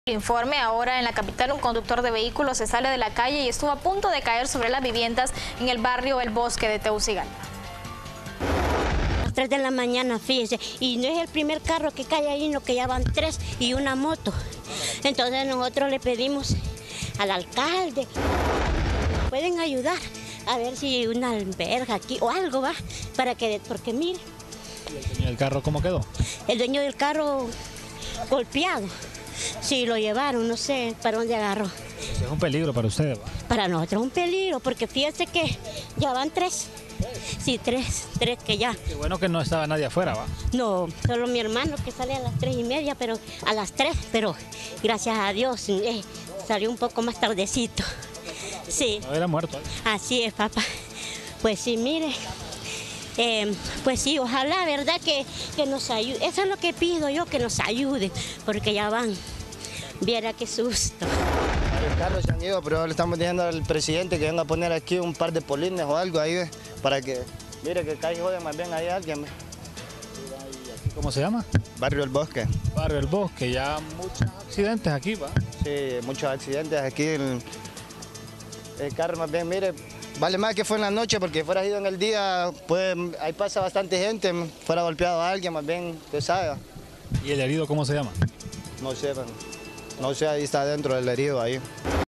Informe ahora en la capital, un conductor de vehículos se sale de la calle y estuvo a punto de caer sobre las viviendas en el barrio El Bosque de Tegucigalpa. A las 3 de la mañana, fíjese, y no es el primer carro que cae ahí, no, que ya van 3 y una moto. Entonces nosotros le pedimos al alcalde, pueden ayudar a ver si una alberga aquí o algo va, para que, porque mire. ¿Y el dueño del carro cómo quedó? El dueño del carro golpeado. Sí, lo llevaron, no sé para dónde agarró. Es un peligro para ustedes, ¿va? Para nosotros es un peligro, porque fíjense que ya van 3. Sí, 3 que ya. Qué bueno que no estaba nadie afuera, ¿va? No, solo mi hermano que sale a las 3:30, pero a las 3, pero gracias a Dios salió un poco más tardecito. Sí. No era muerto. Así es, papá. Pues sí, mire. Pues sí, ojalá, ¿verdad? Que nos ayude. Eso es lo que pido yo, que nos ayuden, porque ya van. Viera qué susto. Los carros se han ido, pero le estamos diciendo al presidente que venga a poner aquí un par de polines o algo ahí, para que, mire, que cae joven más bien ahí alguien. ¿Cómo se llama? Barrio El Bosque. Barrio El Bosque, ya muchos accidentes aquí, ¿va? Sí, muchos accidentes aquí. El carro más bien, mire, vale más que fue en la noche, porque fuera ido en el día, pues ahí pasa bastante gente, fuera golpeado a alguien, más bien, usted sabe. ¿Y el herido cómo se llama? No sé, ahí está dentro del herido ahí.